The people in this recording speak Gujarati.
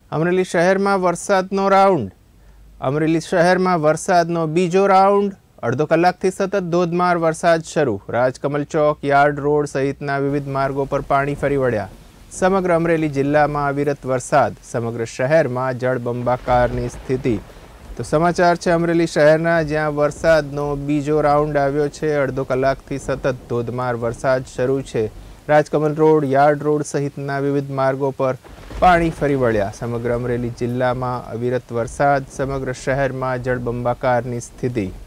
અમરેલી શહેરમાં વરસાદનો રાઉન્ડ. અમરેલી શહેરમાં વરસાદનો બીજો રાઉન્ડ. અડધો કલાકથી સતત ધોધમાર વરસાદ શરૂ. રાજકમલ ચોક, યાર્ડ રોડ સહિતના વિવિધ માર્ગો પર પાણી ફરી વળ્યા. સમગ્ર અમરેલી જિલ્લામાં અવિરત વરસાદ. સમગ્ર શહેરમાં જળબંબાકારની સ્થિતિ. તો સમાચાર છે અમરેલી શહેરના, જ્યાં વરસાદનો બીજો રાઉન્ડ આવ્યો છે. અડધો કલાકથી સતત ધોધમાર વરસાદ શરૂ છે. રાજકમલ રોડ, યાર્ડ રોડ સહિતના વિવિધ માર્ગો પર પાણી ફરી વળ્યા. સમગ્ર અમરેલી જિલ્લામાં અવિરત વરસાદ. સમગ્ર શહેરમાં જળબંબાકારની સ્થિતિ.